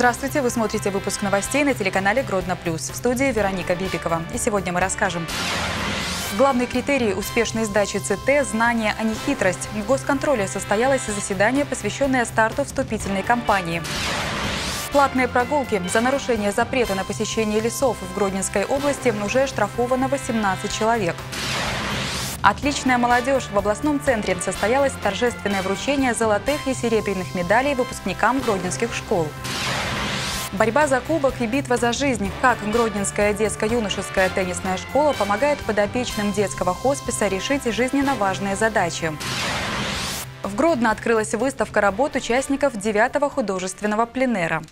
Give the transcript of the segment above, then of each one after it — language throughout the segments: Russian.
Здравствуйте! Вы смотрите выпуск новостей на телеканале Гродно Плюс. В студии Вероника Бибикова. И сегодня мы расскажем. Главный критерий успешной сдачи ЦТ – знание, а не хитрость. В Госконтроле состоялось заседание, посвященное старту вступительной кампании. Платные прогулки. За нарушение запрета на посещение лесов в Гродненской области уже оштрафовано 18 человек. Отличная молодежь. В областном центре состоялось торжественное вручение золотых и серебряных медалей выпускникам гродненских школ. Борьба за кубок и битва за жизнь. Как Гродненская детско-юношеская теннисная школа помогает подопечным детского хосписа решить жизненно важные задачи. В Гродно открылась выставка работ участников 9-го художественного пленэра.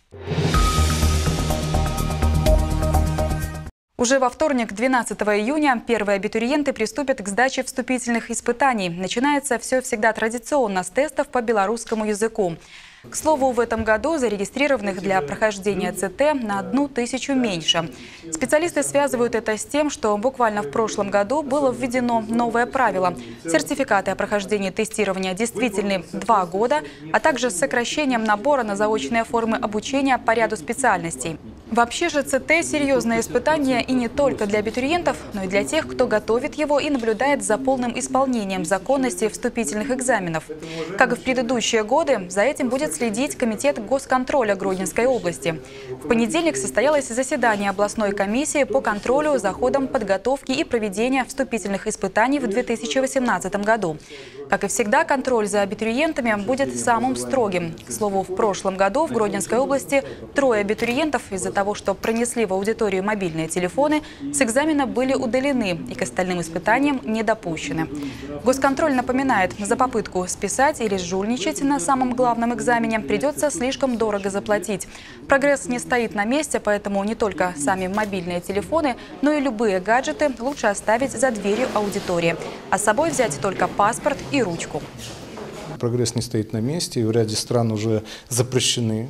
Уже во вторник, 12 июня, первые абитуриенты приступят к сдаче вступительных испытаний. Начинается все всегда традиционно с тестов по белорусскому языку. К слову, в этом году зарегистрированных для прохождения ЦТ на 1000 меньше. Специалисты связывают это с тем, что буквально в прошлом году было введено новое правило. Сертификаты о прохождении тестирования действительны 2 года, а также с сокращением набора на заочные формы обучения по ряду специальностей. Вообще же ЦТ – серьезное испытание и не только для абитуриентов, но и для тех, кто готовит его и наблюдает за полным исполнением законности вступительных экзаменов. Как и в предыдущие годы, за этим будет следить Комитет Госконтроля Гродненской области. В понедельник состоялось заседание областной комиссии по контролю за ходом подготовки и проведения вступительных испытаний в 2018 году. Как и всегда, контроль за абитуриентами будет самым строгим. К слову, в прошлом году в Гродненской области 3 абитуриентов из-за того, что пронесли в аудиторию мобильные телефоны, с экзамена были удалены и к остальным испытаниям не допущены. Госконтроль напоминает, за попытку списать или жульничать на самом главном экзамене придется слишком дорого заплатить. Прогресс не стоит на месте, поэтому не только сами мобильные телефоны, но и любые гаджеты лучше оставить за дверью аудитории, а с собой взять только паспорт и ручку. Прогресс не стоит на месте, и в ряде стран уже запрещены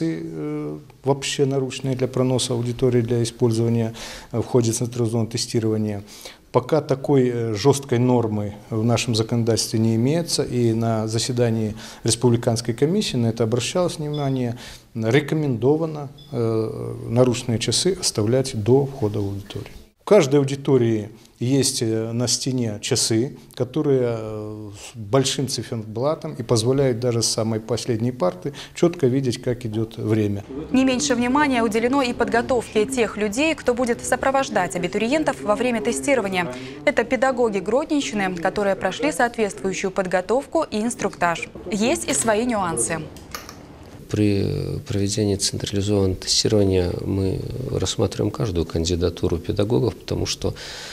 часы вообще наручные для проноса аудитории, для использования в ходе централизованного тестирования. Пока такой жесткой нормы в нашем законодательстве не имеется, и на заседании Республиканской комиссии на это обращалось внимание, рекомендовано наручные часы оставлять до входа в аудиторию. В каждой аудитории есть на стене часы, которые с большим циферблатом и позволяют даже с самой последней парты четко видеть, как идет время. Не меньше внимания уделено и подготовке тех людей, кто будет сопровождать абитуриентов во время тестирования. Это педагоги Гродненщины, которые прошли соответствующую подготовку и инструктаж. Есть и свои нюансы. При проведении централизованного тестирования мы рассматриваем каждую кандидатуру педагогов, потому что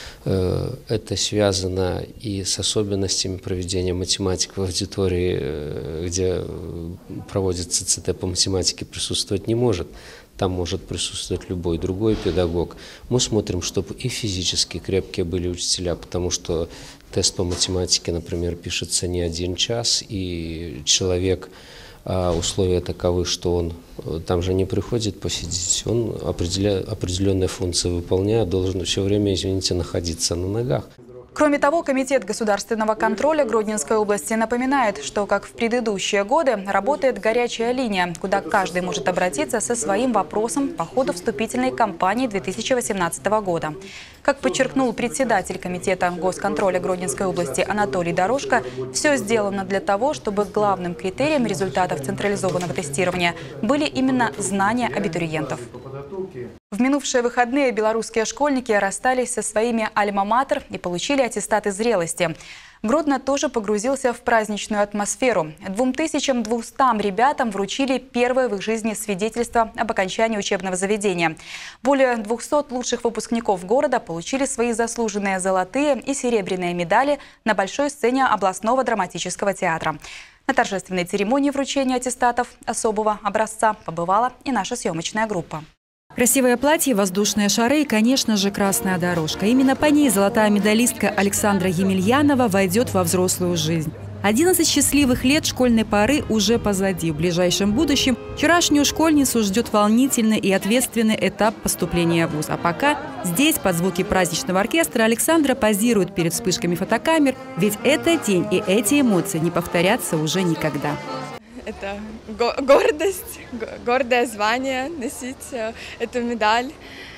это связано и с особенностями проведения математики в аудитории, где проводится ЦТ по математике, присутствовать не может. Там может присутствовать любой другой педагог. Мы смотрим, чтобы и физически крепкие были учителя, потому что тест по математике, например, пишется не 1 час, и человек, условия таковы, что он там же не приходит посидеть, он определенные функции выполняя, должен все время, извините, находиться на ногах. Кроме того, Комитет государственного контроля Гродненской области напоминает, что, как в предыдущие годы, работает горячая линия, куда каждый может обратиться со своим вопросом по ходу вступительной кампании 2018 года. Как подчеркнул председатель Комитета госконтроля Гродненской области Анатолий Дорожко, все сделано для того, чтобы главным критерием результатов централизованного тестирования были именно знания абитуриентов. В минувшие выходные белорусские школьники расстались со своими альма-матер и получили аттестаты зрелости. Гродно тоже погрузился в праздничную атмосферу. 2200 ребятам вручили первое в их жизни свидетельство об окончании учебного заведения. Более 200 лучших выпускников города получили свои заслуженные золотые и серебряные медали на большой сцене областного драматического театра. На торжественной церемонии вручения аттестатов особого образца побывала и наша съемочная группа. Красивое платье, воздушные шары и, конечно же, красная дорожка. Именно по ней золотая медалистка Александра Емельянова войдет во взрослую жизнь. 11 счастливых лет школьной поры уже позади. В ближайшем будущем вчерашнюю школьницу ждет волнительный и ответственный этап поступления в вуз. А пока здесь, под звуки праздничного оркестра, Александра позирует перед вспышками фотокамер, ведь этот день и эти эмоции не повторятся уже никогда. это гордость, гордое звание носить эту медаль.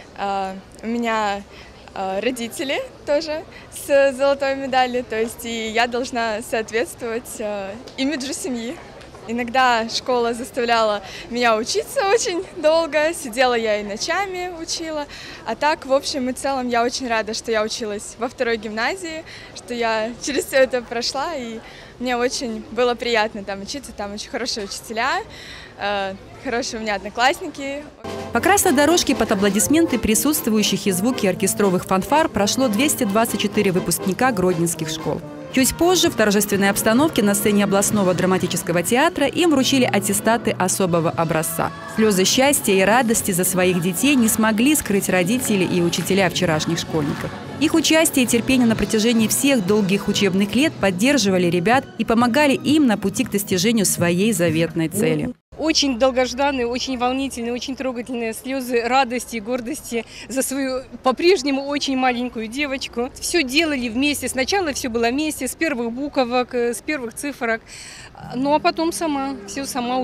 У меня родители тоже с золотой медалью, то есть и я должна соответствовать имиджу семьи. Иногда школа заставляла меня учиться очень долго, сидела я и ночами учила. А так, в общем и целом, я очень рада, что я училась во второй гимназии, что я через все это прошла, и мне очень было приятно там учиться, там очень хорошие учителя, хорошие у меня одноклассники. По красной дорожке под аплодисменты присутствующих и звуки оркестровых фанфар прошло 224 выпускника гродненских школ. Чуть позже в торжественной обстановке на сцене областного драматического театра им вручили аттестаты особого образца. Слезы счастья и радости за своих детей не смогли скрыть родители и учителя вчерашних школьников. Их участие и терпение на протяжении всех долгих учебных лет поддерживали ребят и помогали им на пути к достижению своей заветной цели. Очень долгожданные, очень волнительные, очень трогательные слезы радости и гордости за свою по-прежнему очень маленькую девочку. Все делали вместе. Сначала все было вместе, с первых буквок, с первых цифрок. Ну а потом все сама,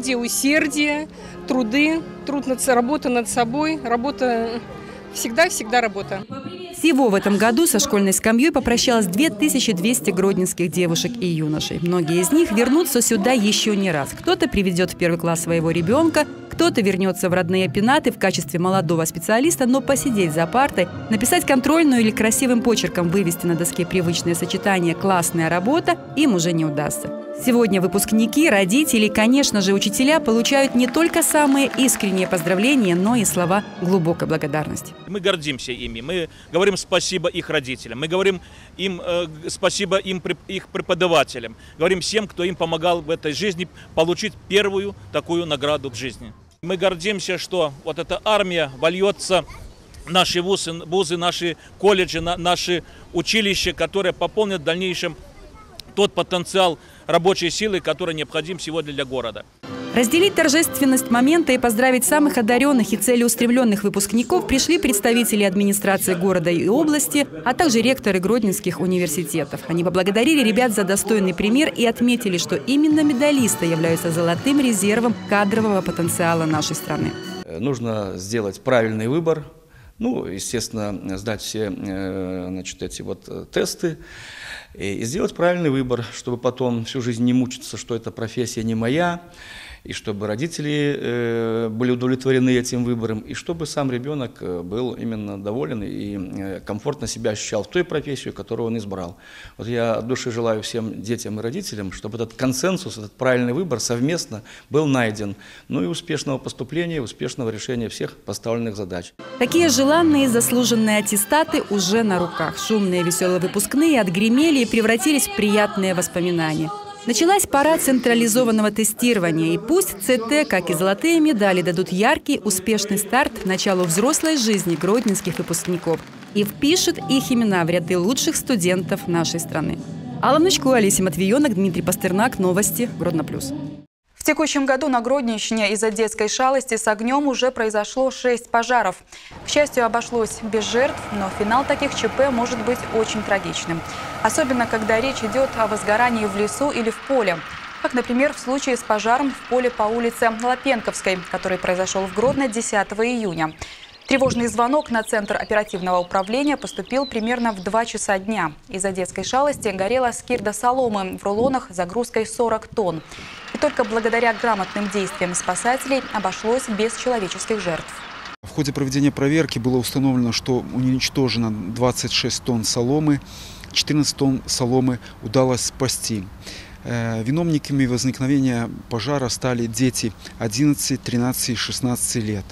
усердие, труды, работа над собой, работа, всегда работа. Всего в этом году со школьной скамьей попрощалось 2200 гродненских девушек и юношей. Многие из них вернутся сюда еще не раз. Кто-то приведет в первый класс своего ребенка, кто-то вернется в родные пенаты в качестве молодого специалиста, но посидеть за партой, написать контрольную или красивым почерком вывести на доске привычное сочетание «классная работа» им уже не удастся. Сегодня выпускники, родители и, конечно же, учителя получают не только самые искренние поздравления, но и слова глубокой благодарности. Мы гордимся ими, мы говорим спасибо их родителям, мы говорим им спасибо их преподавателям, говорим всем, кто им помогал в этой жизни получить первую такую награду в жизни. Мы гордимся, что вот эта армия вольется в наши вузы, наши колледжи, наши училища, которые пополнят в дальнейшем тот потенциал рабочей силы, который необходим сегодня для города. Разделить торжественность момента и поздравить самых одаренных и целеустремленных выпускников пришли представители администрации города и области, а также ректоры гродненских университетов. Они поблагодарили ребят за достойный пример и отметили, что именно медалисты являются золотым резервом кадрового потенциала нашей страны. Нужно сделать правильный выбор, естественно, сдать все эти тесты и сделать правильный выбор, чтобы потом всю жизнь не мучиться, что эта профессия не моя, и чтобы родители были удовлетворены этим выбором, и чтобы сам ребенок был именно доволен и комфортно себя ощущал в той профессии, которую он избрал. Вот я от души желаю всем детям и родителям, чтобы этот консенсус, этот правильный выбор совместно был найден. И успешного поступления, успешного решения всех поставленных задач. Такие желанные и заслуженные аттестаты уже на руках. Шумные веселые выпускные отгремели и превратились в приятные воспоминания. Началась пора централизованного тестирования, и пусть ЦТ, как и золотые медали, дадут яркий, успешный старт началу взрослой жизни гродненских выпускников и впишет их имена в ряды лучших студентов нашей страны. Алла Внучко, Олеся Матвиенок, Дмитрий Пастернак. Новости. Гродно плюс. В текущем году на Гродненщине из-за детской шалости с огнем уже произошло 6 пожаров. К счастью, обошлось без жертв, но финал таких ЧП может быть очень трагичным. Особенно, когда речь идет о возгорании в лесу или в поле. Как, например, в случае с пожаром в поле по улице Лапенковской, который произошел в Гродно 10 июня. Тревожный звонок на Центр оперативного управления поступил примерно в 2 часа дня. Из-за детской шалости горела скирда соломы в рулонах загрузкой 40 тонн. И только благодаря грамотным действиям спасателей обошлось без человеческих жертв. В ходе проведения проверки было установлено, что уничтожено 26 тонн соломы, 14 тонн соломы удалось спасти. Виновниками возникновения пожара стали дети 11, 13 и 16 лет.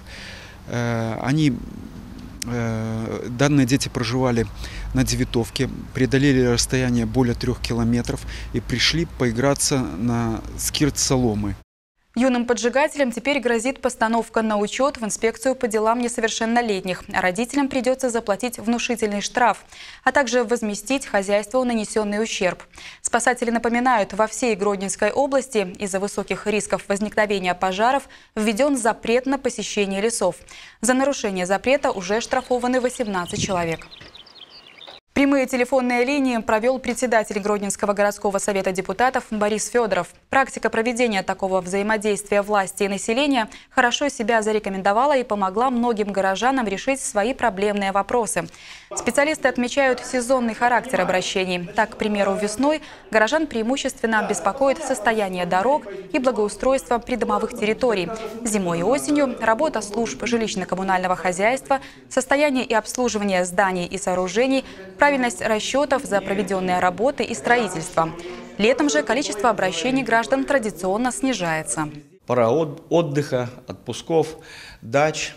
Данные дети проживали на Девятовке, преодолели расстояние более 3 километров и пришли поиграться на скирд соломы. Юным поджигателям теперь грозит постановка на учет в инспекцию по делам несовершеннолетних. А родителям придется заплатить внушительный штраф, а также возместить хозяйству нанесенный ущерб. Спасатели напоминают, во всей Гродненской области из-за высоких рисков возникновения пожаров введен запрет на посещение лесов. За нарушение запрета уже штрафованы 18 человек. Прямые телефонные линии провел председатель Гродненского городского совета депутатов Борис Федоров. Практика проведения такого взаимодействия власти и населения хорошо себя зарекомендовала и помогла многим горожанам решить свои проблемные вопросы. Специалисты отмечают сезонный характер обращений. Так, к примеру, весной горожан преимущественно беспокоит состояние дорог и благоустройство придомовых территорий. Зимой и осенью работа служб жилищно-коммунального хозяйства, состояние и обслуживание зданий и сооружений, правильность расчетов за проведенные работы и строительство. Летом же количество обращений граждан традиционно снижается. Пора отдыха, отпусков, дач.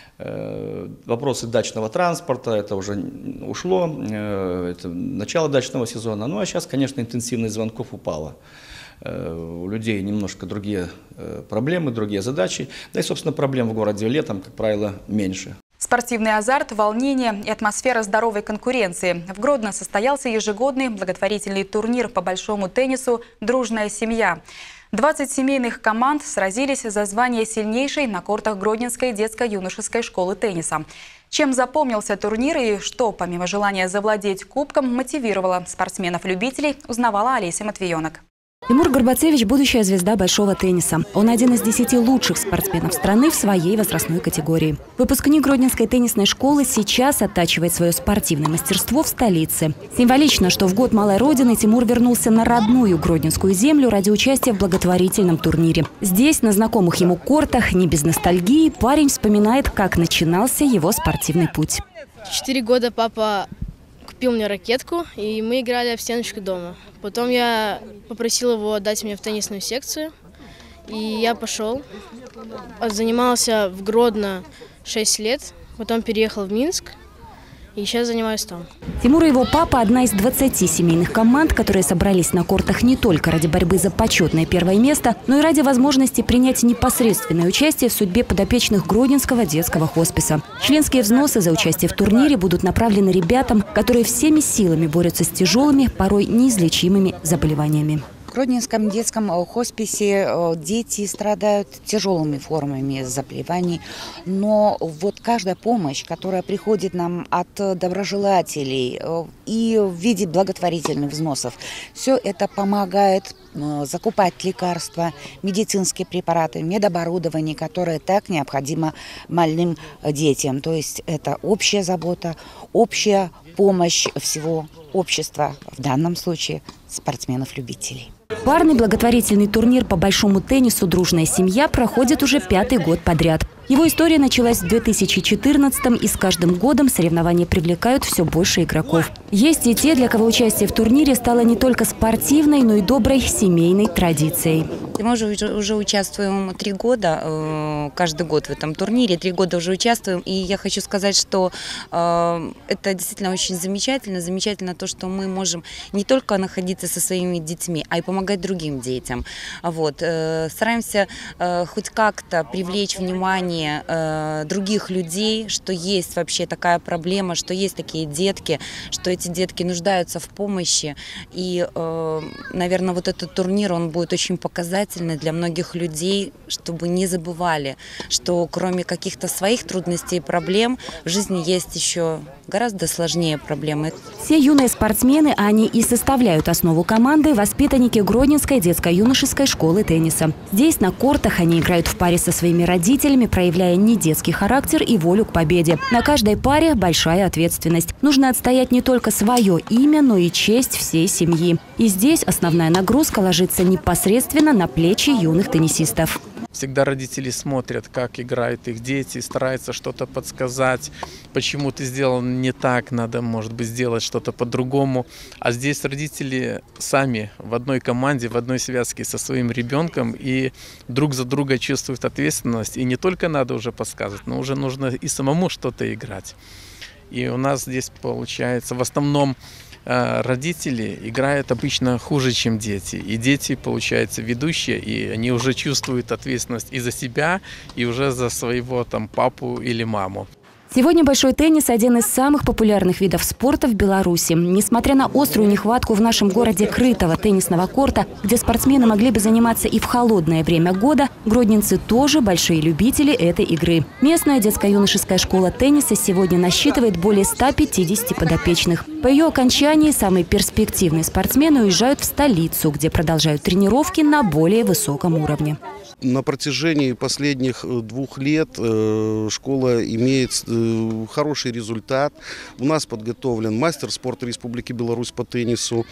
Вопросы дачного транспорта, это уже ушло, это начало дачного сезона. Ну а сейчас, конечно, интенсивность звонков упала. У людей немножко другие проблемы, другие задачи. Да и, собственно, проблем в городе летом, как правило, меньше. Спортивный азарт, волнение и атмосфера здоровой конкуренции. В Гродно состоялся ежегодный благотворительный турнир по большому теннису «Дружная семья». 20 семейных команд сразились за звание сильнейшей на кортах Гродненской детско-юношеской школы тенниса. Чем запомнился турнир и что, помимо желания завладеть кубком, мотивировало спортсменов-любителей, узнавала Олеся Матвиенок. Тимур Горбацевич – будущая звезда большого тенниса. Он один из 10 лучших спортсменов страны в своей возрастной категории. Выпускник Гродненской теннисной школы сейчас оттачивает свое спортивное мастерство в столице. Символично, что в год Малой Родины Тимур вернулся на родную Гродненскую землю ради участия в благотворительном турнире. Здесь, на знакомых ему кортах, не без ностальгии, парень вспоминает, как начинался его спортивный путь. 4 года папа купил мне ракетку, и мы играли в стеночку дома. Потом я попросил его отдать меня в теннисную секцию, и я пошел. Занимался в Гродно 6 лет, потом переехал в Минск, и сейчас занимаюсь там. Тимур и его папа – одна из 20 семейных команд, которые собрались на кортах не только ради борьбы за почетное первое место, но и ради возможности принять непосредственное участие в судьбе подопечных Гродненского детского хосписа. Членские взносы за участие в турнире будут направлены ребятам, которые всеми силами борются с тяжелыми, порой неизлечимыми заболеваниями. В Гродненском детском хосписе дети страдают тяжелыми формами заболеваний, но вот каждая помощь, которая приходит нам от доброжелателей и в виде благотворительных взносов, все это помогает закупать лекарства, медицинские препараты, медоборудование, которое так необходимо больным детям. То есть это общая забота, общая помощь всего общества, в данном случае спортсменов-любителей. Парный благотворительный турнир по большому теннису «Дружная семья» проходит уже 5-й год подряд. Его история началась в 2014-м, и с каждым годом соревнования привлекают все больше игроков. Есть и те, для кого участие в турнире стало не только спортивной, но и доброй семейной традицией. Мы уже участвуем 3 года, каждый год в этом турнире, 3 года уже участвуем. И я хочу сказать, что это действительно очень замечательно. Замечательно то, что мы можем не только находиться со своими детьми, а и помогать другим детям. Вот. Стараемся хоть как-то привлечь внимание других людей, что есть вообще такая проблема, что есть такие детки, что эти детки нуждаются в помощи. И, наверное, вот этот турнир, он будет очень показательный для многих людей, чтобы не забывали, что кроме каких-то своих трудностей и проблем в жизни есть еще гораздо сложнее проблемы. Все юные спортсмены, они и составляют основу команды, воспитанники Гродненской детско-юношеской школы тенниса. Здесь на кортах они играют в паре со своими родителями, проявляя не детский характер и волю к победе. На каждой паре большая ответственность. Нужно отстоять не только свое имя, но и честь всей семьи. И здесь основная нагрузка ложится непосредственно на плечи юных теннисистов. Всегда родители смотрят, как играют их дети, стараются что-то подсказать, почему ты сделал не так, надо, может быть, сделать что-то по-другому. А здесь родители сами в одной команде, в одной связке со своим ребенком и друг за друга чувствуют ответственность. И не только надо уже подсказывать, но уже нужно и самому что-то играть. И у нас здесь получается в основном родители играют обычно хуже, чем дети. И дети, получается, ведущие, и они уже чувствуют ответственность и за себя, и уже за своего там папу или маму. Сегодня большой теннис – один из самых популярных видов спорта в Беларуси. Несмотря на острую нехватку в нашем городе крытого теннисного корта, где спортсмены могли бы заниматься и в холодное время года, гродненцы тоже большие любители этой игры. Местная детско-юношеская школа тенниса сегодня насчитывает более 150 подопечных. По ее окончании самые перспективные спортсмены уезжают в столицу, где продолжают тренировки на более высоком уровне. На протяжении последних 2 лет школа имеет хороший результат. У нас подготовлен мастер спорта Республики Беларусь по теннису,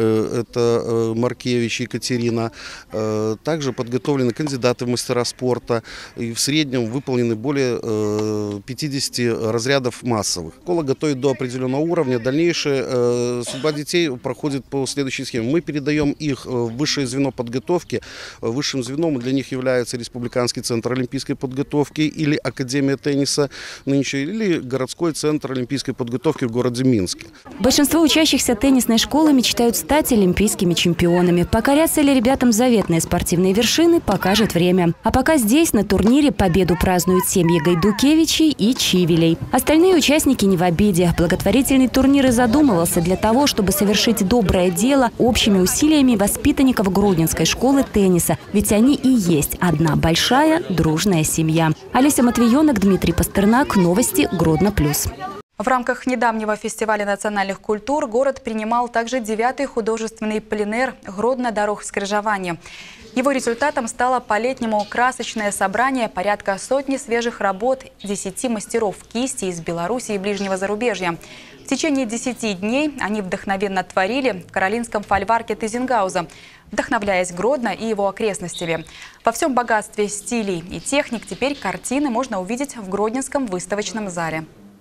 это Маркевич Екатерина. Также подготовлены кандидаты в мастера спорта. И в среднем выполнены более 50 разрядов массовых. Школа готовит до определенного уровня. Дальнейшая судьба детей проходит по следующей схеме. Мы передаем их в высшее звено подготовки. Высшим звеном для них является Республиканский центр олимпийской подготовки или Академия тенниса нынче, или городской центр олимпийской подготовки в городе Минске. Большинство учащихся теннисной школы мечтают стать олимпийскими чемпионами. Покорятся ли ребятам заветные спортивные вершины, покажет время. А пока здесь, на турнире, победу празднуют семьи Гайдукевичей и Чивелей. Остальные участники не в обиде. Благотворительный турнир и задумывался для того, чтобы совершить доброе дело общими усилиями воспитанников Гродненской школы тенниса. Ведь они и есть одна большая дружная семья. Олеся Матвиенок, Дмитрий Пастернак. Новости Гродно Плюс. В рамках недавнего фестиваля национальных культур город принимал также 9-й художественный пленэр «Гродно. Дорог скрижования». Его результатом стало по-летнему красочное собрание порядка сотни свежих работ 10 мастеров кисти из Беларуси и ближнего зарубежья. В течение 10 дней они вдохновенно творили в каролинском фольварке Тизенгауза, вдохновляясь Гродно и его окрестностями. Во всем богатстве стилей и техник теперь картины можно увидеть в Гродненском выставочном зале.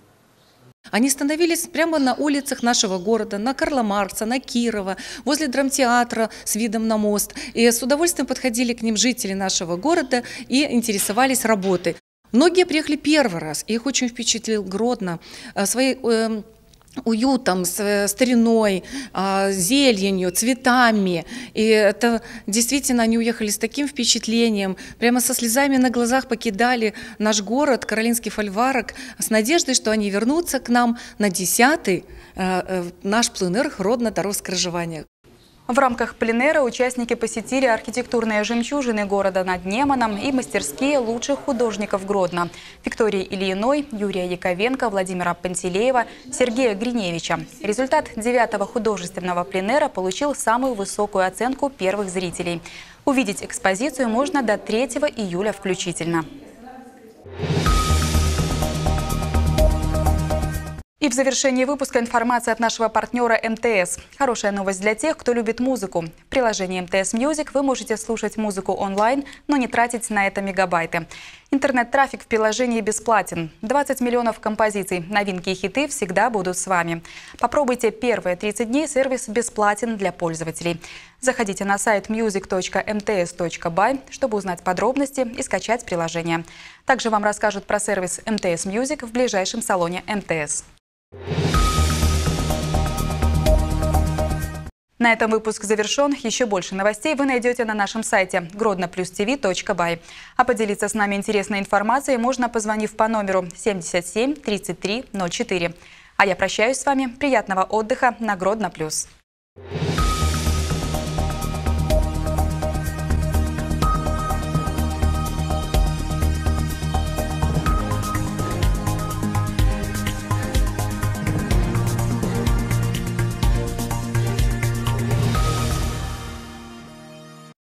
Они становились прямо на улицах нашего города, на Карла Маркса, на Кирова, возле драмтеатра с видом на мост. И с удовольствием подходили к ним жители нашего города и интересовались работой. Многие приехали первый раз, и их очень впечатлил Гродно своей уютом, стариной, зеленью, цветами. И это действительно они уехали с таким впечатлением, прямо со слезами на глазах покидали наш город, Каролинский фольварок, с надеждой, что они вернутся к нам на 10-й наш пленэр «Гродно. Дорог скрижования». В рамках пленэра участники посетили архитектурные жемчужины города над Неманом и мастерские лучших художников Гродно – Виктории Ильиной, Юрия Яковенко, Владимира Пантелеева, Сергея Гриневича. Результат 9-го художественного пленэра получил самую высокую оценку первых зрителей. Увидеть экспозицию можно до 3 июля включительно. И в завершении выпуска информация от нашего партнера МТС. Хорошая новость для тех, кто любит музыку. В приложении МТС Music вы можете слушать музыку онлайн, но не тратить на это мегабайты. Интернет-трафик в приложении бесплатен. 20 миллионов композиций, новинки и хиты всегда будут с вами. Попробуйте первые 30 дней, сервис бесплатен для пользователей. Заходите на сайт music.mts.by, чтобы узнать подробности и скачать приложение. Также вам расскажут про сервис МТС Music в ближайшем салоне МТС. На этом выпуск завершен. Еще больше новостей вы найдете на нашем сайте grodnoplustv.by. А поделиться с нами интересной информацией можно, позвонив по номеру 77 33 04. А я прощаюсь с вами. Приятного отдыха на Гродно Плюс.